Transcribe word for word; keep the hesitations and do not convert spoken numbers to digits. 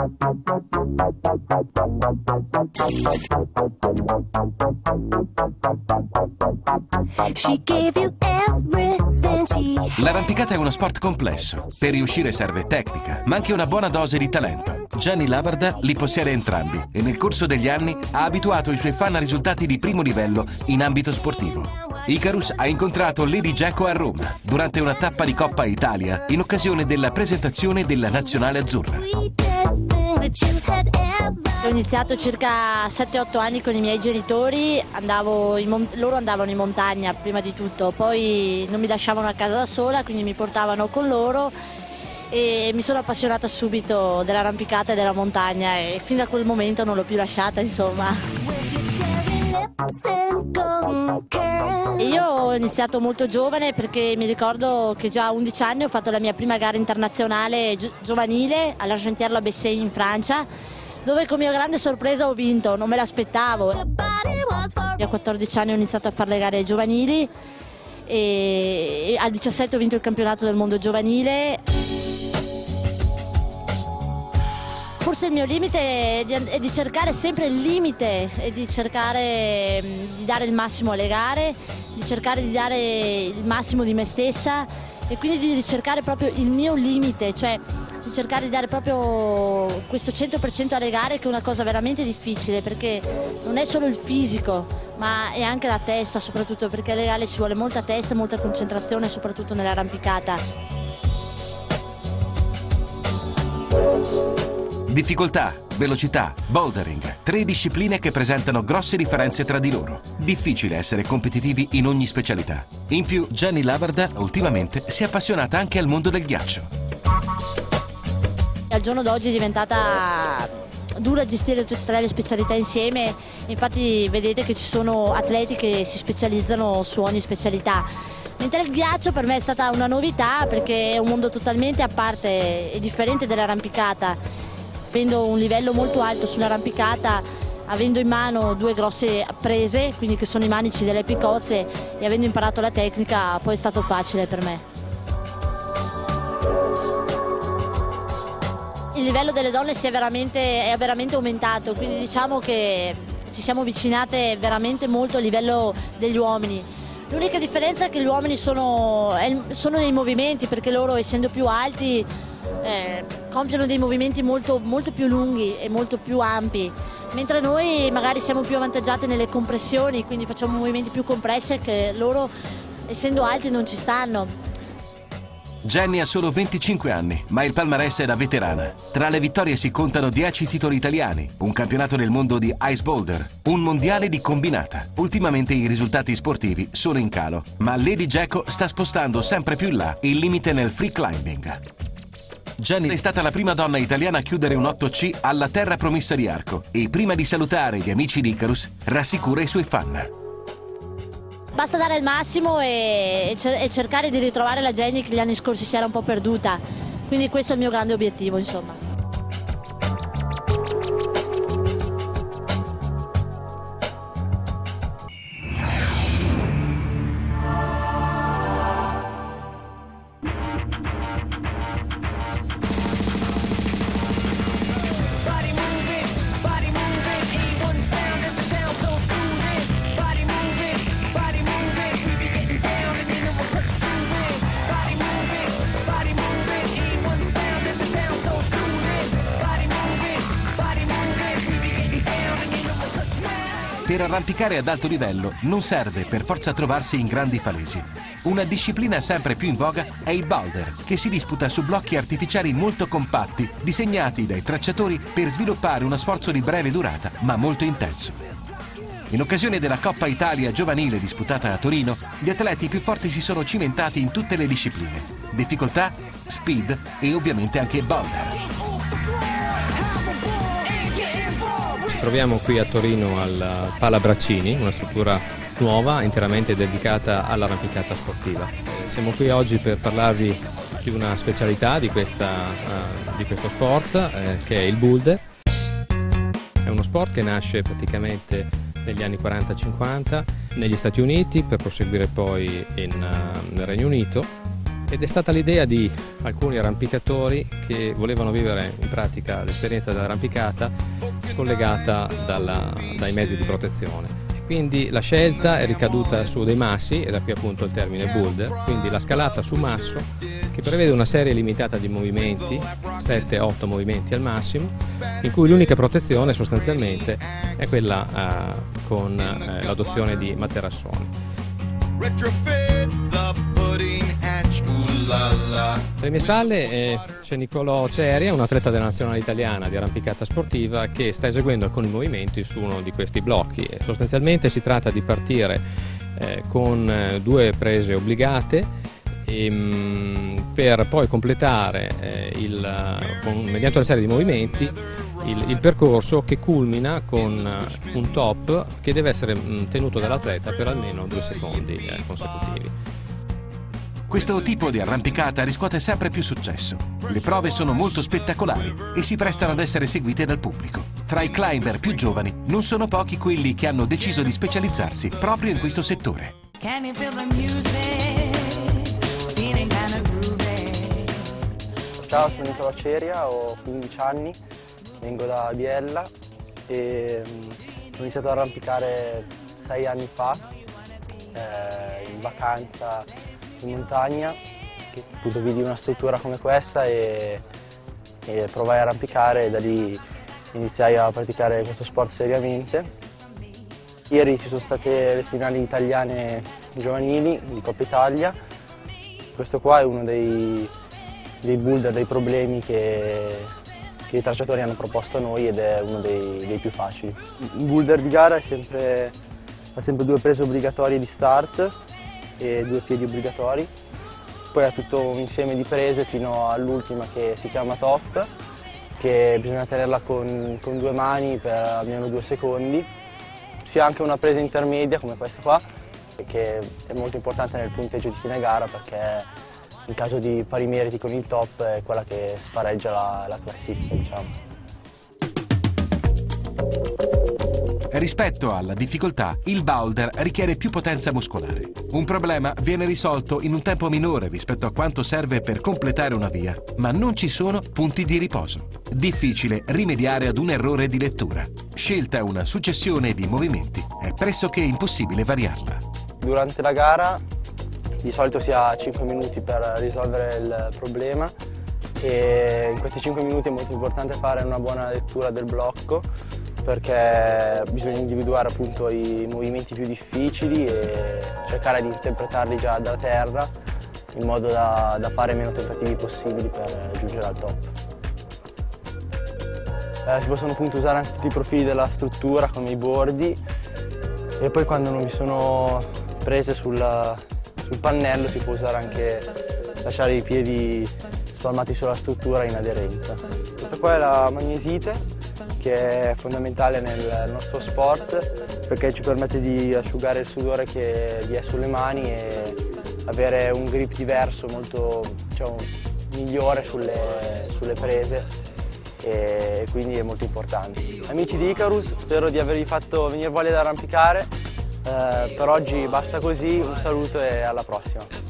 L'arrampicata è uno sport complesso. Per riuscire serve tecnica, ma anche una buona dose di talento. Jenny Lavarda li possiede entrambi e nel corso degli anni ha abituato i suoi fan a risultati di primo livello in ambito sportivo. Icarus ha incontrato Lady Jacko a Roma durante una tappa di Coppa Italia in occasione della presentazione della nazionale azzurra. Ho iniziato circa sette otto anni con i miei genitori, andavo in loro andavano in montagna prima di tutto, poi non mi lasciavano a casa da sola, quindi mi portavano con loro e mi sono appassionata subito dell'arrampicata e della montagna e fin da quel momento non l'ho più lasciata, insomma. E io ho iniziato molto giovane perché mi ricordo che già a undici anni ho fatto la mia prima gara internazionale gi giovanile all'Argentière-la-Bessée in Francia, dove con mia grande sorpresa ho vinto, non me l'aspettavo. A quattordici anni ho iniziato a fare le gare giovanili e a diciassette ho vinto il campionato del mondo giovanile. Forse il mio limite è di cercare sempre il limite e di cercare di dare il massimo alle gare, di cercare di dare il massimo di me stessa e quindi di ricercare proprio il mio limite, cioè di cercare di dare proprio questo cento per cento alle gare, che è una cosa veramente difficile perché non è solo il fisico ma è anche la testa, soprattutto perché alle gare ci vuole molta testa, molta concentrazione, soprattutto nell'arrampicata. Difficoltà, velocità, bouldering, tre discipline che presentano grosse differenze tra di loro. Difficile essere competitivi in ogni specialità. In più, Jenny Lavarda ultimamente si è appassionata anche al mondo del ghiaccio. Al giorno d'oggi è diventata dura gestire tutte e tre le specialità insieme, infatti vedete che ci sono atleti che si specializzano su ogni specialità. Mentre il ghiaccio per me è stata una novità perché è un mondo totalmente a parte e differente dell'arrampicata. Avendo un livello molto alto sull'arrampicata, avendo in mano due grosse prese, quindi che sono i manici delle picozze, e avendo imparato la tecnica, poi è stato facile per me. Il livello delle donne si è veramente, è veramente aumentato, quindi diciamo che ci siamo avvicinate veramente molto al livello degli uomini. L'unica differenza è che gli uomini sono, sono nei movimenti, perché loro, essendo più alti, Eh, compiono dei movimenti molto, molto più lunghi e molto più ampi, mentre noi magari siamo più avvantaggiati nelle compressioni, quindi facciamo movimenti più compressi che loro, essendo alti, non ci stanno. Jenny ha solo venticinque anni, ma il palmarès è da veterana. Tra le vittorie si contano dieci titoli italiani, un campionato del mondo di ice boulder, un mondiale di combinata. Ultimamente i risultati sportivi sono in calo, ma Lady Jacko sta spostando sempre più in là il limite nel free climbing. Jenny è stata la prima donna italiana a chiudere un otto C alla terra promessa di Arco e prima di salutare gli amici di Icarus rassicura i suoi fan. Basta dare il massimo e, e cercare di ritrovare la Jenny che gli anni scorsi si era un po' perduta, quindi questo è il mio grande obiettivo, insomma. Per arrampicare ad alto livello non serve per forza trovarsi in grandi falesi. Una disciplina sempre più in voga è il boulder, che si disputa su blocchi artificiali molto compatti, disegnati dai tracciatori per sviluppare uno sforzo di breve durata, ma molto intenso. In occasione della Coppa Italia giovanile disputata a Torino, gli atleti più forti si sono cimentati in tutte le discipline: difficoltà, speed e ovviamente anche boulder. Ci troviamo qui a Torino al Pala Braccini, una struttura nuova interamente dedicata all'arrampicata sportiva. Siamo qui oggi per parlarvi di una specialità di, questa, uh, di questo sport eh, che è il boulder. È uno sport che nasce praticamente negli anni quaranta cinquanta negli Stati Uniti per proseguire poi in, uh, nel Regno Unito ed è stata l'idea di alcuni arrampicatori che volevano vivere in pratica l'esperienza dell'arrampicata scollegata dalla, dai mezzi di protezione. Quindi la scelta è ricaduta su dei massi, e da qui appunto il termine boulder, quindi la scalata su masso che prevede una serie limitata di movimenti, sette otto movimenti al massimo, in cui l'unica protezione sostanzialmente è quella eh, con eh, l'adozione di materassoni. Alle mie spalle eh, c'è Nicolò Ceria, un atleta della nazionale italiana di arrampicata sportiva che sta eseguendo alcuni movimenti su uno di questi blocchi. E sostanzialmente si tratta di partire eh, con eh, due prese obbligate e, mh, per poi completare eh, il, con, mediante una serie di movimenti il, il percorso che culmina con uh, un top che deve essere mh, tenuto dall'atleta per almeno due secondi eh, consecutivi. Questo tipo di arrampicata riscuote sempre più successo. Le prove sono molto spettacolari e si prestano ad essere seguite dal pubblico. Tra i climber più giovani non sono pochi quelli che hanno deciso di specializzarsi proprio in questo settore. Ciao, sono Nicolò Ceria, ho quindici anni, vengo da Biella e ho iniziato ad arrampicare sei anni fa eh, in vacanza in montagna, che appunto vidi una struttura come questa e, e provai a arrampicare, e da lì iniziai a praticare questo sport seriamente. Ieri ci sono state le finali italiane giovanili di Coppa Italia. Questo qua è uno dei, dei boulder, dei problemi che, che i tracciatori hanno proposto a noi, ed è uno dei, dei più facili. Un boulder di gara è sempre, ha sempre due prese obbligatorie di start e due piedi obbligatori, poi ha tutto un insieme di prese fino all'ultima che si chiama top, che bisogna tenerla con, con due mani per almeno due secondi. Si ha anche una presa intermedia come questa qua, che è molto importante nel punteggio di fine gara, perché in caso di pari meriti con il top è quella che spareggia la, la classifica, diciamo. Rispetto alla difficoltà, il boulder richiede più potenza muscolare. Un problema viene risolto in un tempo minore rispetto a quanto serve per completare una via, ma non ci sono punti di riposo. Difficile rimediare ad un errore di lettura. Scelta una successione di movimenti, è pressoché impossibile variarla. Durante la gara di solito si ha cinque minuti per risolvere il problema, e in questi cinque minuti è molto importante fare una buona lettura del blocco, perché bisogna individuare appunto i movimenti più difficili e cercare di interpretarli già da terra, in modo da, da fare meno tentativi possibili per giungere al top. Eh, si possono appunto usare anche tutti i profili della struttura, come i bordi, e poi quando non vi sono prese sul, sul pannello si può usare anche lasciare i piedi spalmati sulla struttura in aderenza. Questa qua è la magnesite, che è fondamentale nel nostro sport, perché ci permette di asciugare il sudore che vi è sulle mani e avere un grip diverso, molto diciamo, migliore sulle, sulle prese, e quindi è molto importante. Amici di Icarus, spero di avervi fatto venire voglia di arrampicare. Eh, per oggi basta così, un saluto e alla prossima.